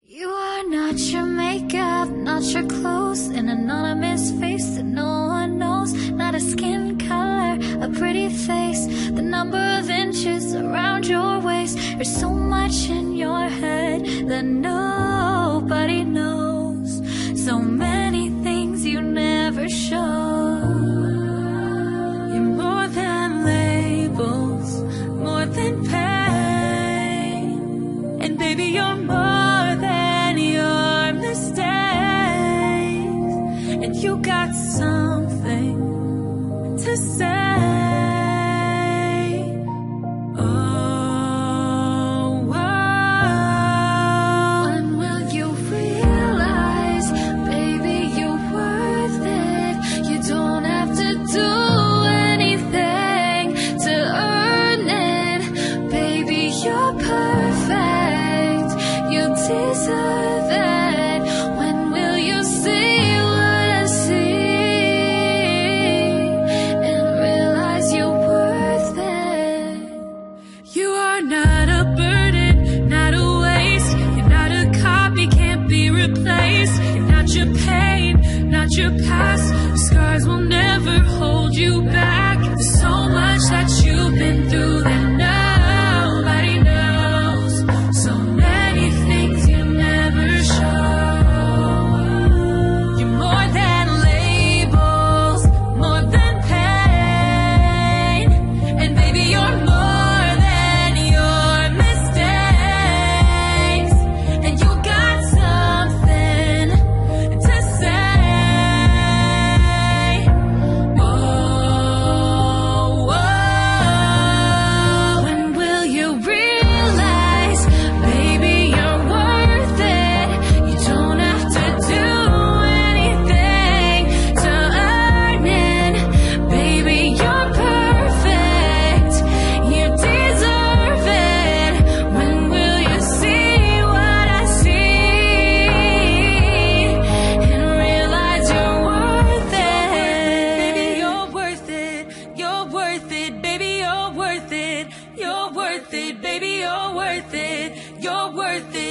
You are not your makeup, not your clothes, an anonymous face that no one knows. Not a skin color, a pretty face, the number of inches around your waist. There's so much in your head that nobody knows. So many things you never show. You're more than labels, more than pain. And baby, you're more than your mistakes. And you got something to say. Your past, the scars will never hold you back. There's so much that you've been through that nobody knows. So many things you never show. You're more than labels, more than pain. And baby, you're more than your mistakes. And you got something to say. Baby, you're worth it. You're worth it. You're worth it.